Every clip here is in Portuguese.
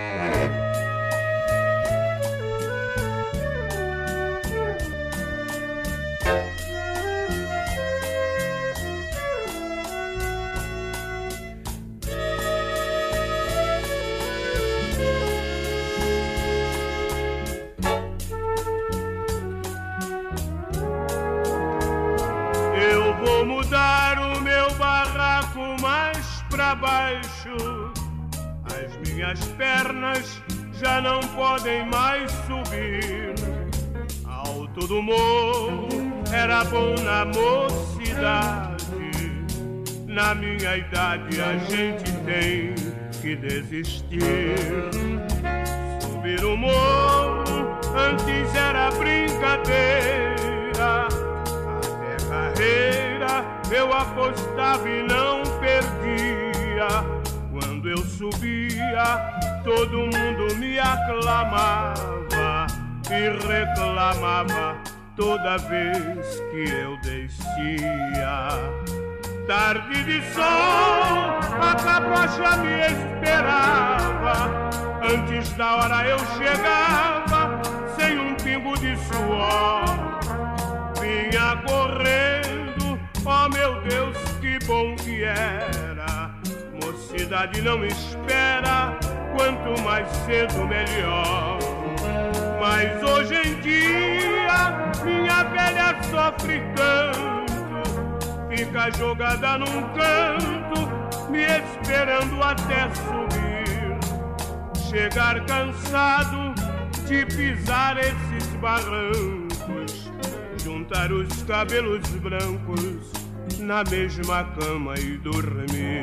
Eu vou mudar o meu barraco mais pra baixo. As minhas pernas já não podem mais subir. Alto do morro era bom na mocidade. Na minha idade a gente tem que desistir. Subir o morro antes era brincadeira. Carreira eu apostava e não perdia. Quando eu subia, todo mundo me aclamava e reclamava toda vez que eu descia. Tarde de sol, a cabrocha me esperava. Antes da hora eu chegava, sem um pingo de suor. Vinha correndo, oh meu Deus, que bom que era. Mocidade não espera, quanto mais cedo melhor. Mas hoje em dia, minha velha sofre tanto. Fica jogada num canto, me esperando até subir. Chegar cansado de pisar esses barrancos. Juntar os cabelos brancos na mesma cama e dormir.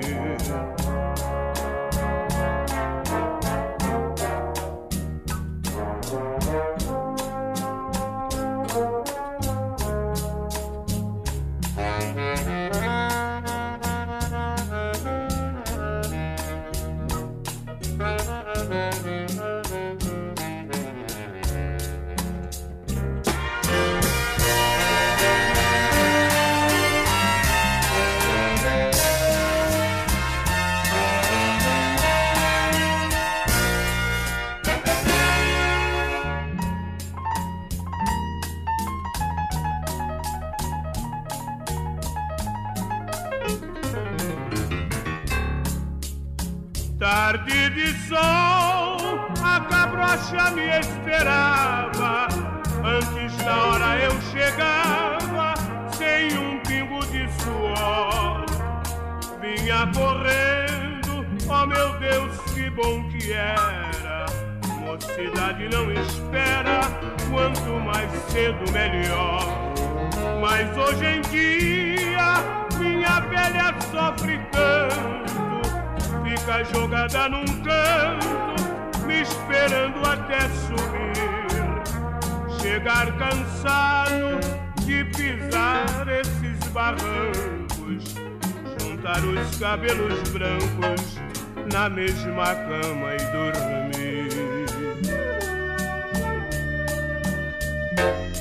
Tarde de sol, a cabrocha me esperava. Antes da hora eu chegava, sem um pingo de suor. Vinha correndo, oh meu Deus, que bom que era. Mocidade não espera, quanto mais cedo melhor. Mas hoje em dia, minha velha sofre tanto. Fica jogada num canto, me esperando até subir. Chegar cansado de pisar esses barrancos. Juntar os cabelos brancos na mesma cama e dormir.